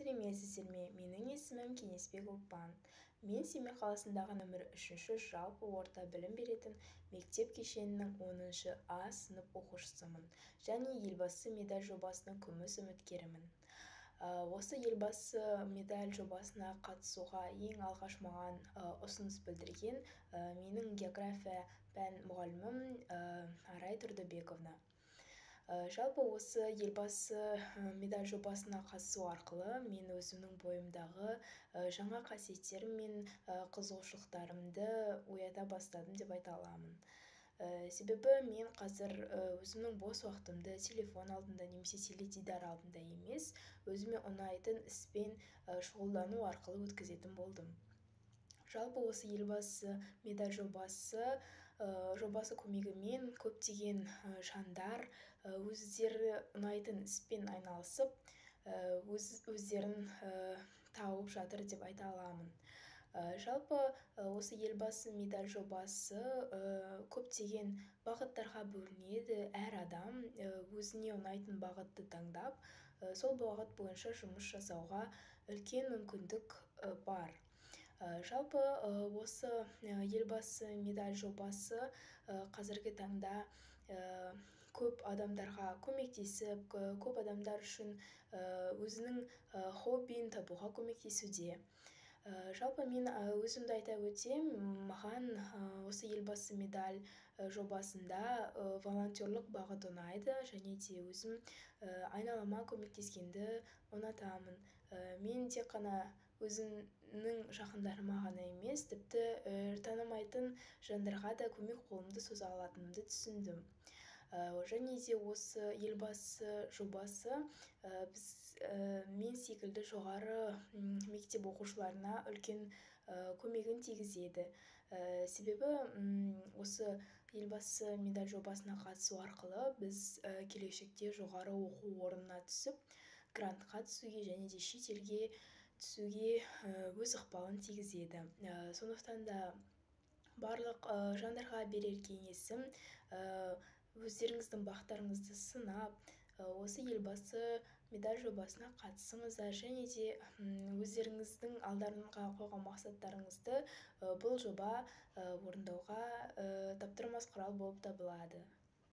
сәлеметсіздер ме? Менің есімім Кеңесбек Ұлпан. Мен Семей қаласындағы нөмір 3 жалпы орта білім беретін мектеп кешенінің 10 А сынып оқушысымын және елбасы медаль жобасының күміс үміткерімін. Осы елбасы медаль жобасына қатысуға ең алғаш маған ұсыныс білдірген менің география пән мұғалімім Арай Тұрдыбековна. Жалпы осы елбасы медаль жобасына қатысу арқылы мен өзімнің бойымдағы жаңа қасиеттер мен қызығушылықтарымды оята бастадым деп айта аламын. Себебі мен қазір өзімнің бос уақытымды телефон алдында немесе теледидар алдында емес, өзіме ұнайтын іспен шұғылдану арқылы өткізетін болдым. Жалпы осы елбасы медаль жобасы көмегімен көптеген жандар өздері ұнайтын іспен айналысып, өздерін тауып жатыр деп айта аламын. Жалпы осы елбасы медаль жобасы көптеген бағыттарға бөлінеді. Әр адам өзіне ұнайтын бағытты таңдап, сол бағыт бойынша жұмыс жасауға үлкен мүмкіндік бар. Жалпы осы елбасы медаль жобасы қазіргі таңда көп адамдарға көмектесіп, көп адамдар үшін өзінің хоббиін табуға көмектесуде. Жалпы мен өзімді айта өтсем, маған осы елбасы медаль жобасында волонтерлік бағыт ұнайды, және де өзім айналама көмектескенді ұнатамын. Мен тек қана өзімнің жақындарыма ғана емес, тіпті танымайтын жандарға да көмек қолымды соза алатынымды түсіндім. Және де осы елбасы жобасы мен секілді жоғары мектеп оқушыларына үлкен көмегін тигізеді. Себебі осы елбасы медаль жобасына қатысу арқылы біз келешекте жоғары оқу орнына түсіп, грантқа түсуге және де шетелге түсуге өз ықпалын тигізеді. Сондықтан да барлық жандарға берер кеңесім, өздеріңіздің бақтарыңызды сынап, осы елбасы медаль жобасына қатысыңыздар, және де өздеріңіздің алдарыңызға қойған мақсаттарыңызды бұл жоба орындауға таптырмас құрал болып табылады.